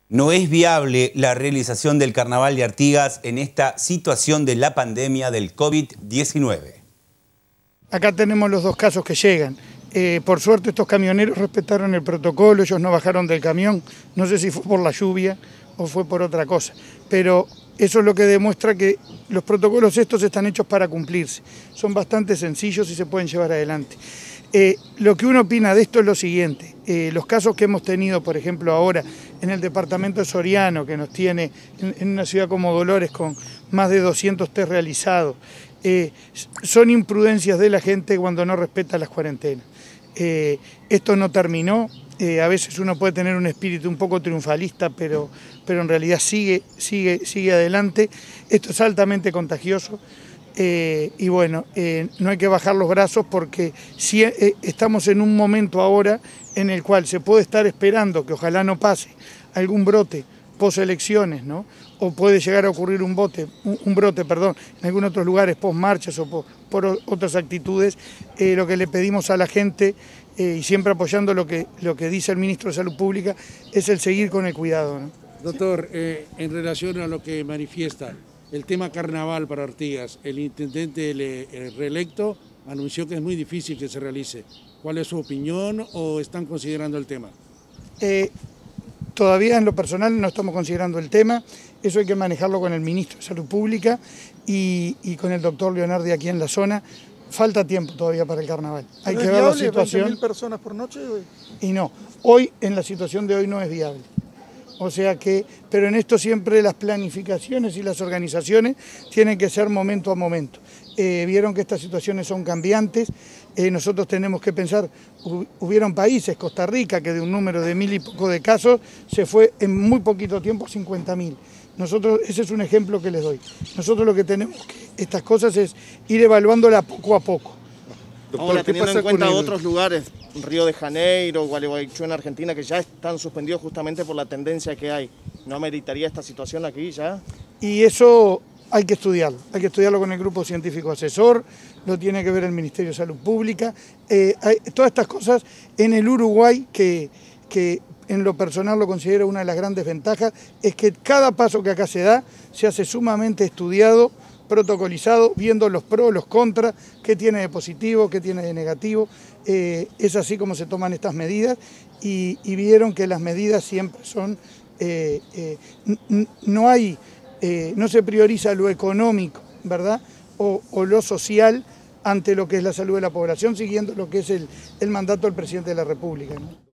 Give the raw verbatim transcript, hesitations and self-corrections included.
No es viable la realización del Carnaval de Artigas en esta situación de la pandemia del COVID diecinueve. Acá tenemos los dos casos que llegan. Eh, por suerte estos camioneros respetaron el protocolo, ellos no bajaron del camión, no sé si fue por la lluvia o fue por otra cosa, pero eso es lo que demuestra que los protocolos estos están hechos para cumplirse, son bastante sencillos y se pueden llevar adelante. Eh, lo que uno opina de esto es lo siguiente, eh, los casos que hemos tenido, por ejemplo, ahora en el departamento de Soriano, que nos tiene en, en una ciudad como Dolores con más de doscientos test realizados, eh, son imprudencias de la gente cuando no respeta las cuarentenas. Eh, esto no terminó, eh, a veces uno puede tener un espíritu un poco triunfalista, pero, pero en realidad sigue, sigue, sigue adelante. Esto es altamente contagioso. Eh, y bueno, eh, no hay que bajar los brazos porque si, eh, estamos en un momento ahora en el cual se puede estar esperando que ojalá no pase algún brote post elecciones, ¿no? O puede llegar a ocurrir un, bote, un, un brote perdón, en algunos otros lugares post marchas o por, por otras actitudes. Eh, lo que le pedimos a la gente, eh, y siempre apoyando lo que, lo que dice el ministro de Salud Pública, es el seguir con el cuidado, ¿no? Doctor, eh, en relación a lo que manifiesta el tema carnaval para Artigas, el intendente el reelecto anunció que es muy difícil que se realice. ¿Cuál es su opinión o están considerando el tema? Eh, todavía en lo personal no estamos considerando el tema, eso hay que manejarlo con el ministro de Salud Pública y, y con el doctor Leonardi aquí en la zona. Falta tiempo todavía para el carnaval. Hay que ver la situación. veinte mil personas por noche hoy. Y no, hoy en la situación de hoy no es viable. O sea que, pero en esto siempre las planificaciones y las organizaciones tienen que ser momento a momento. Eh, vieron que estas situaciones son cambiantes, eh, nosotros tenemos que pensar, hubieron países, Costa Rica, que de un número de mil y poco de casos se fue en muy poquito tiempo a cincuenta mil. Nosotros, ese es un ejemplo que les doy. Nosotros lo que tenemos que, estas cosas es ir evaluándola poco a poco. Doctor, ahora, teniendo en cuenta el... otros lugares, Río de Janeiro, Gualeguaychú en Argentina, que ya están suspendidos justamente por la tendencia que hay, ¿no ameritaría esta situación aquí ya? Y eso hay que estudiarlo, hay que estudiarlo con el grupo científico asesor, lo tiene que ver el Ministerio de Salud Pública, eh, hay, todas estas cosas en el Uruguay, que, que en lo personal lo considero una de las grandes ventajas, es que cada paso que acá se da se hace sumamente estudiado, protocolizado, viendo los pros, los contras, qué tiene de positivo, qué tiene de negativo. Eh, es así como se toman estas medidas y, y vieron que las medidas siempre son, eh, eh, no hay, eh, no se prioriza lo económico, ¿verdad? O, o lo social ante lo que es la salud de la población, siguiendo lo que es el, el mandato del presidente de la República, ¿no?